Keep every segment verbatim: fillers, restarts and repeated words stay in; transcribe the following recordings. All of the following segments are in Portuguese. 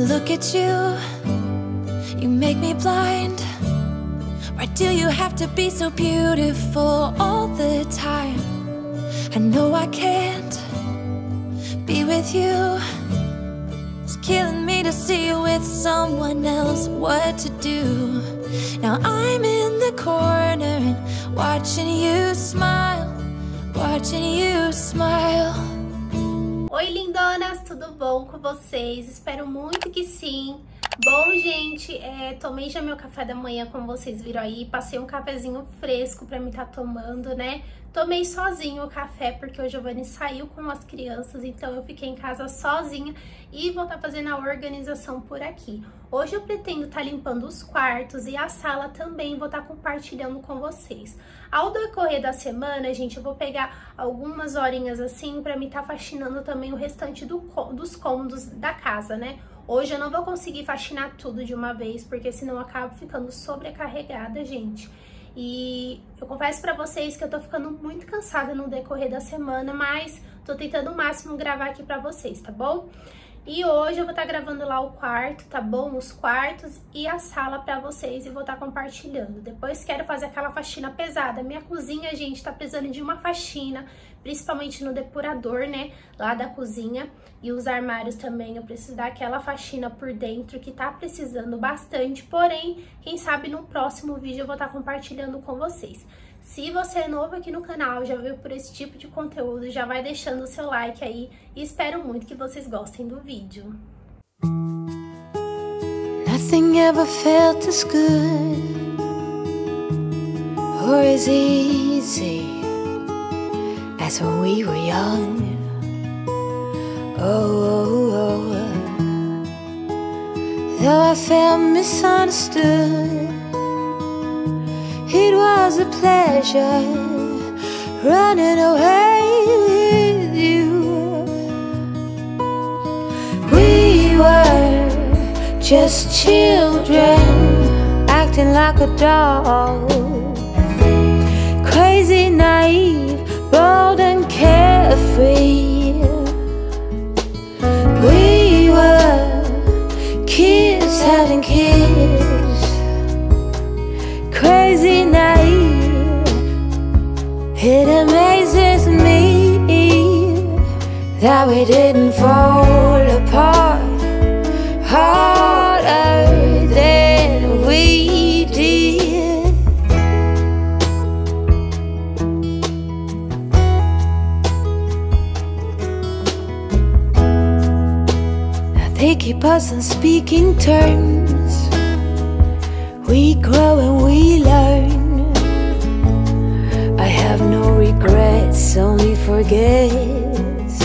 look at you, you make me blind. Why do you have to be so beautiful all the time? I know I can't be with you. It's killing me to see you with someone else. What to do? Now I'm in the corner and watching you smile, watching you smile. Oi, lindonas, tudo bom com vocês? Espero muito que sim. Bom, gente, é, tomei já meu café da manhã, como vocês viram aí. Passei um cafezinho fresco pra me estar tá tomando, né? Tomei sozinho o café, porque o Giovanni saiu com as crianças, então eu fiquei em casa sozinha e vou estar tá fazendo a organização por aqui. Hoje eu pretendo estar tá limpando os quartos e a sala também, vou estar tá compartilhando com vocês. Ao decorrer da semana, gente, eu vou pegar algumas horinhas assim pra me estar tá faxinando também o restante do, dos cômodos da casa, né? Hoje eu não vou conseguir faxinar tudo de uma vez, porque senão eu acabo ficando sobrecarregada, gente. E eu confesso pra vocês que eu tô ficando muito cansada no decorrer da semana, mas tô tentando o máximo gravar aqui pra vocês, tá bom? E hoje eu vou estar gravando lá o quarto, tá bom? Os quartos e a sala pra vocês e vou estar compartilhando. Depois quero fazer aquela faxina pesada. Minha cozinha, gente, tá precisando de uma faxina, principalmente no depurador, né? Lá da cozinha. E os armários também, eu preciso dar aquela faxina por dentro que tá precisando bastante. Porém, quem sabe no próximo vídeo eu vou estar compartilhando com vocês. Se você é novo aqui no canal, já veio por esse tipo de conteúdo, já vai deixando o seu like aí e espero muito que vocês gostem do vídeo. Nothing ever felt as good or as easy as when we were young. Oh, oh, oh. Though I felt misunderstood, it was a pleasure running away with you. We were just children acting like adults, crazy, naive, bold and carefree. We were kids having kids, crazy, naive. It amazes me that we didn't fall apart harder than we did. Now they keep us on speaking terms. We grow and we learn. I have no regrets, only forgets.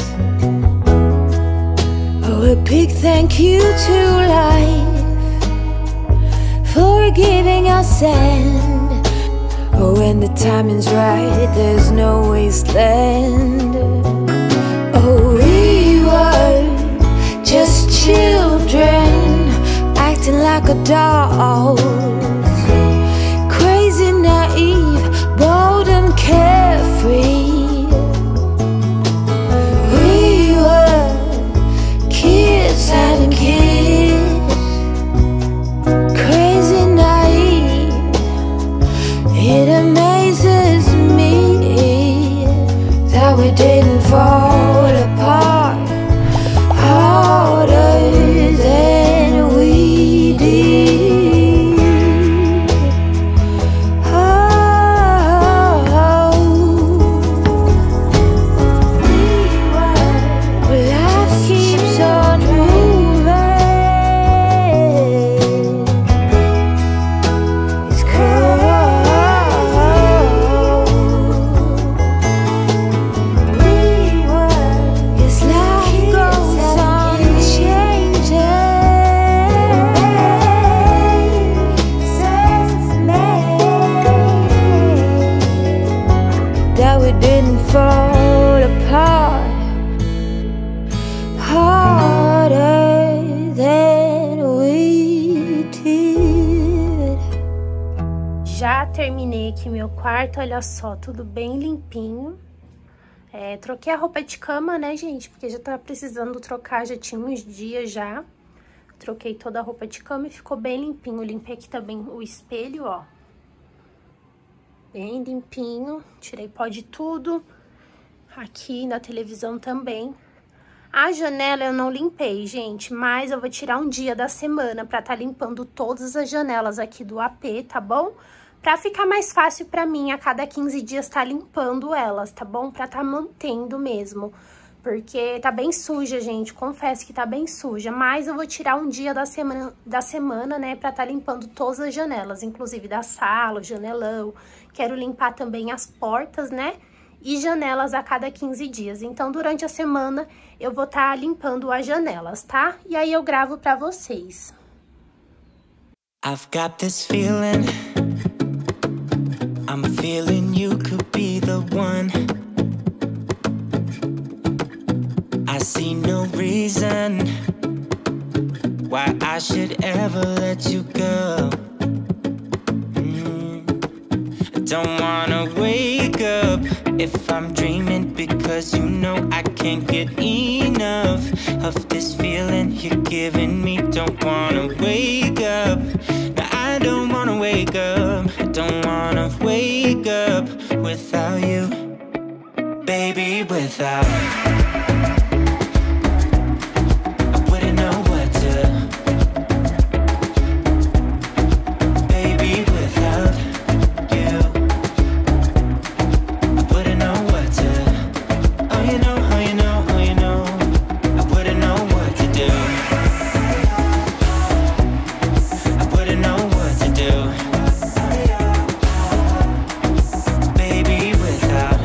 Oh, a big thank you to life for giving us sand. Oh, when the timing's right, there's no wasteland. Oh, we were just children acting like adults, crazy, naive, bold and carefree. We were kids having kids, crazy, naive. It amazes me that we didn't fall apart harder than we did. Oh, we were, well, life keeps on moving. It's cold. We were, yes, life goes on changing. That we didn't fall apart harder than we did. Já terminei aqui meu quarto, olha só, tudo bem limpinho. É, troquei a roupa de cama, né, gente? Porque já tava precisando trocar, já tinha uns dias já. troquei toda a roupa de cama e ficou bem limpinho. Limpei aqui também o espelho, ó. Bem limpinho, tirei pó de tudo. Aqui na televisão também. A janela eu não limpei, gente, mas eu vou tirar um dia da semana pra tá limpando todas as janelas aqui do A P, tá bom? Pra ficar mais fácil pra mim, a cada quinze dias tá limpando elas, tá bom? Pra tá mantendo mesmo, porque tá bem suja, gente, confesso que tá bem suja. Mas eu vou tirar um dia da semana, da semana, né, pra tá limpando todas as janelas, inclusive da sala, o janelão. Quero limpar também as portas, né, e janelas a cada quinze dias. Então, durante a semana, eu vou tá limpando as janelas, tá? E aí eu gravo pra vocês. I've got this feeling, I'm feeling you could be the one. I see no reason why I should ever let you go. mm. I don't wanna wake up if I'm dreaming, because you know I can't get enough of this feeling you're giving me. Don't wanna wake up, no, I don't wanna wake up. I don't wanna wake up without you, baby, without I wouldn't know what to, baby, without you I wouldn't know what to, oh you know, oh you know, oh you know I wouldn't know what to do, I wouldn't know what to do, baby, without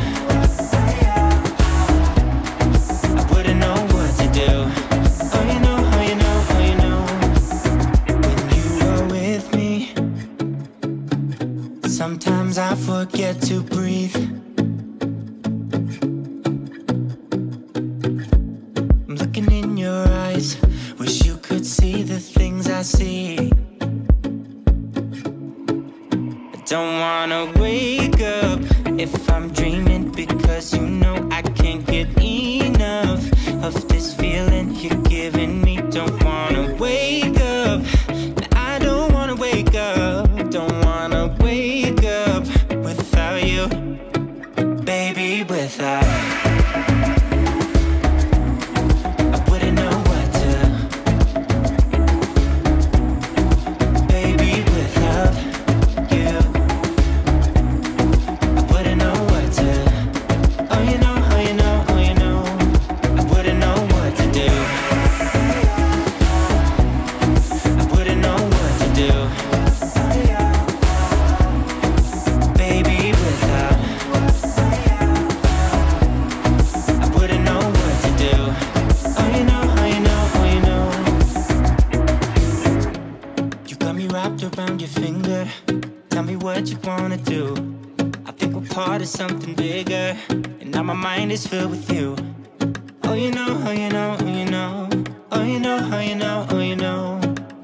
I wouldn't know what to do, oh you know, oh you know, oh you know when you are with me, sometimes I forget to breathe. I'm looking in your eyes, wish you could see the things I see. I don't wanna wake up if I'm dreaming, because you know I can't get enough of this feeling you're giving me. Don't wanna wake up, no, I don't wanna wake up. Don't wanna wake up without you, baby, without I wouldn't know what to, baby, without you I wouldn't know what to, oh you know, oh you know, oh you know I wouldn't know what to do, I wouldn't know what to do, baby, without I wouldn't know what to do, oh you know, oh you know, oh you know you got me wrapped around your finger, tell me what you wanna do. I think we're part of something bigger, and now my mind is filled with you. Oh you know, oh you know, oh you know, oh you know, oh you know, oh you know,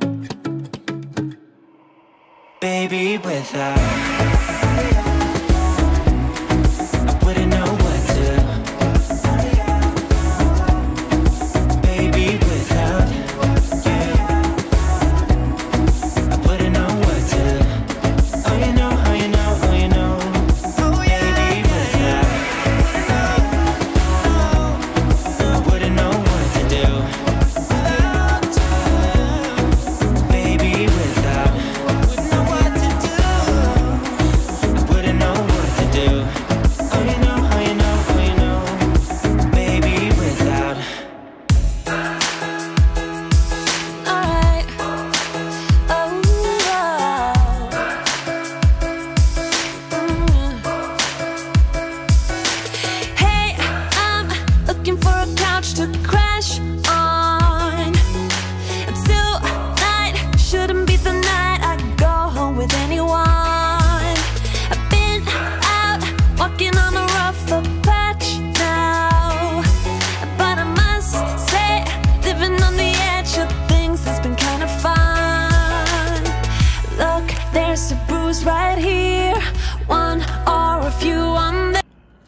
baby, without I wouldn't know what to, baby, without you I wouldn't know what to, oh you know, oh you know, oh you know, baby, without I wouldn't know what to do, baby, without I wouldn't know what to do, I wouldn't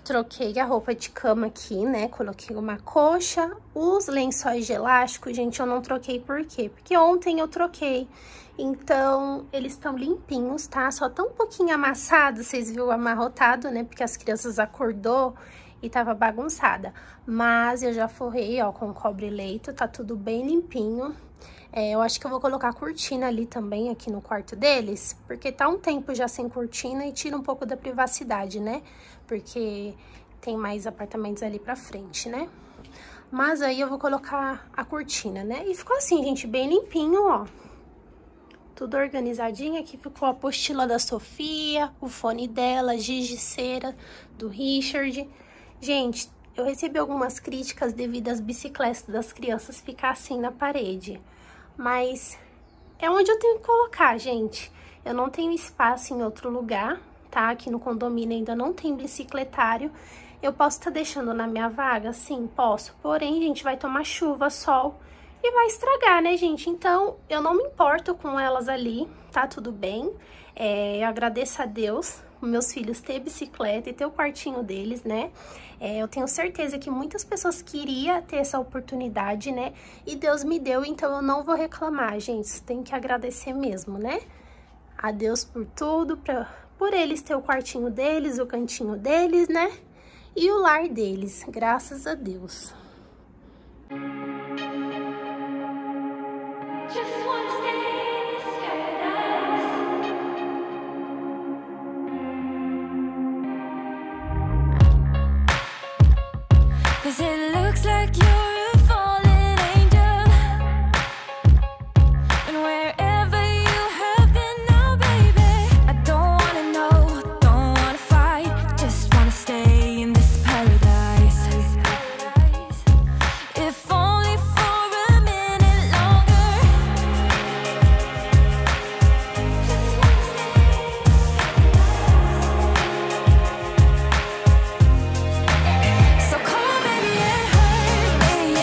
troquei a roupa de cama aqui, né? Coloquei uma coxa. Os lençóis de elástico, gente, eu não troquei por quê? Porque ontem eu troquei. Então, eles estão limpinhos, tá? Só tão um pouquinho amassados, vocês viram amarrotado, né? Porque as crianças acordou e tava bagunçada. Mas eu já forrei, ó, com cobre-leito, tá tudo bem limpinho. É, eu acho que eu vou colocar cortina ali também, aqui no quarto deles, porque tá um tempo já sem cortina e tira um pouco da privacidade, né? Porque tem mais apartamentos ali pra frente, né? Mas aí eu vou colocar a cortina, né? E ficou assim, gente, bem limpinho, ó. Tudo organizadinho. Aqui ficou a apostila da Sofia, o fone dela, a giz de cera do Richard. Gente, eu recebi algumas críticas devido às bicicletas das crianças ficar assim na parede. Mas é onde eu tenho que colocar, gente. Eu não tenho espaço em outro lugar, tá? Aqui no condomínio ainda não tem bicicletário. Eu posso estar deixando na minha vaga? Sim, posso. Porém, gente, vai tomar chuva, sol e vai estragar, né, gente? Então, eu não me importo com elas ali, tá tudo bem. É, eu agradeço a Deus, meus filhos ter bicicleta e ter o quartinho deles, né? É, eu tenho certeza que muitas pessoas queriam ter essa oportunidade, né? E Deus me deu, então eu não vou reclamar, gente. Tem que agradecer mesmo, né? A Deus por tudo, pra, por eles ter o quartinho deles, o cantinho deles, né? E o lar deles, graças a Deus. Just wanna stay in this paradise. 'Cause it looks like you're a fallen angel, and wherever you have been now, baby, I don't wanna know, don't wanna fight, just wanna stay in this paradise. If only for a minute longer. Just wanna stay. So come on, baby, and hurt me.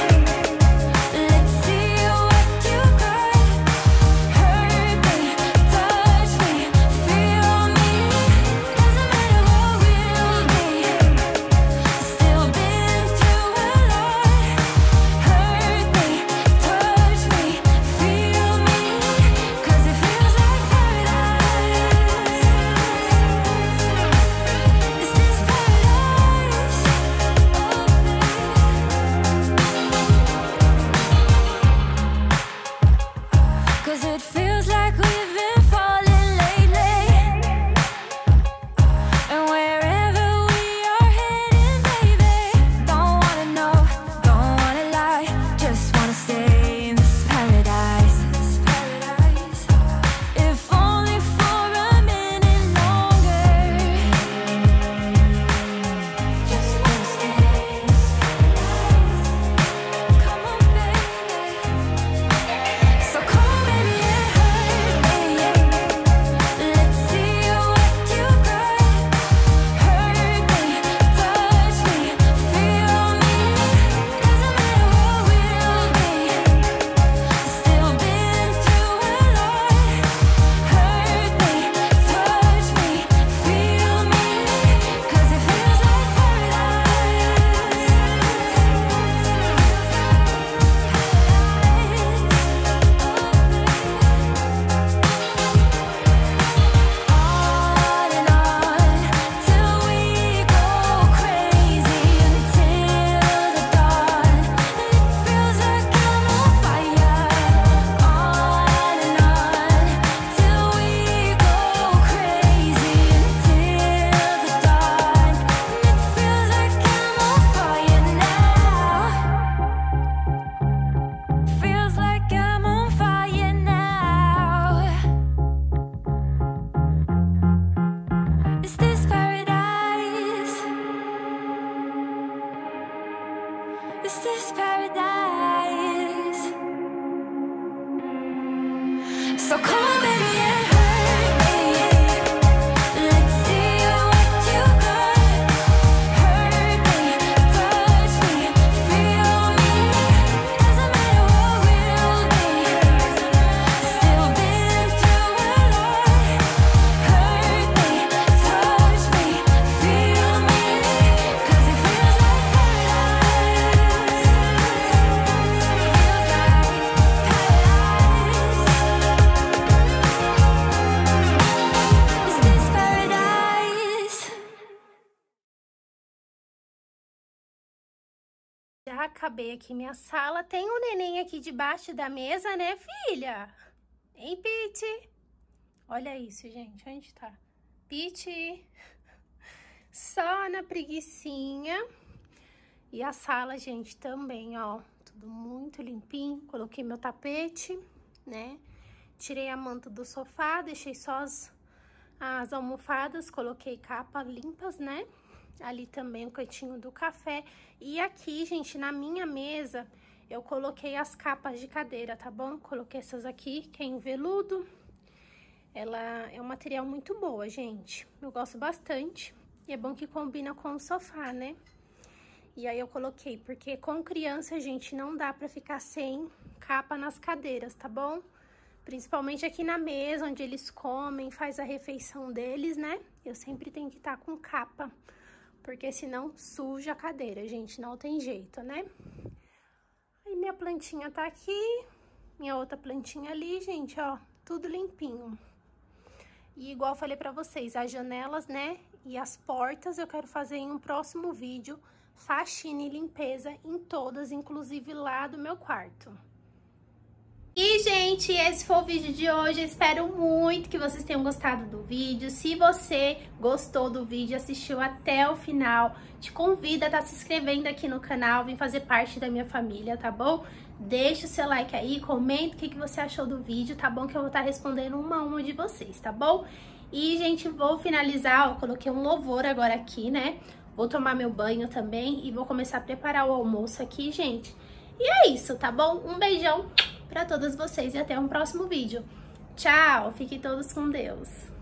já acabei aqui minha sala. Tem um neném aqui debaixo da mesa, né, filha? Hein, Pete? Olha isso, gente. Onde tá? Pete. Só na preguicinha. E a sala, gente, também, ó. Tudo muito limpinho. Coloquei meu tapete, né? Tirei a manta do sofá, deixei só as, as almofadas. Coloquei capas limpas, né? Ali também o cantinho do café. E aqui, gente, na minha mesa, eu coloquei as capas de cadeira, tá bom? Coloquei essas aqui, que é em veludo. Ela é um material muito boa, gente. Eu gosto bastante. E é bom que combina com o sofá, né? E aí eu coloquei, porque com criança, gente, não dá pra ficar sem capa nas cadeiras, tá bom? Principalmente aqui na mesa, onde eles comem, faz a refeição deles, né? Eu sempre tenho que estar com capa. Porque senão suja a cadeira, gente, não tem jeito, né? Aí minha plantinha tá aqui, minha outra plantinha ali, gente, ó, tudo limpinho. E igual eu falei pra vocês, as janelas, né, e as portas eu quero fazer em um próximo vídeo, faxina e limpeza em todas, inclusive lá do meu quarto. E, gente, esse foi o vídeo de hoje. Eu espero muito que vocês tenham gostado do vídeo. Se você gostou do vídeo, assistiu até o final, te convido a estar se inscrevendo aqui no canal, vem fazer parte da minha família, tá bom? Deixa o seu like aí, comenta o que, que você achou do vídeo, tá bom? Que eu vou estar respondendo uma a uma de vocês, tá bom? E, gente, vou finalizar, ó, coloquei um louvor agora aqui, né? Vou tomar meu banho também e vou começar a preparar o almoço aqui, gente. E é isso, tá bom? Um beijão pra todas vocês e até um próximo vídeo. Tchau! Fiquem todos com Deus!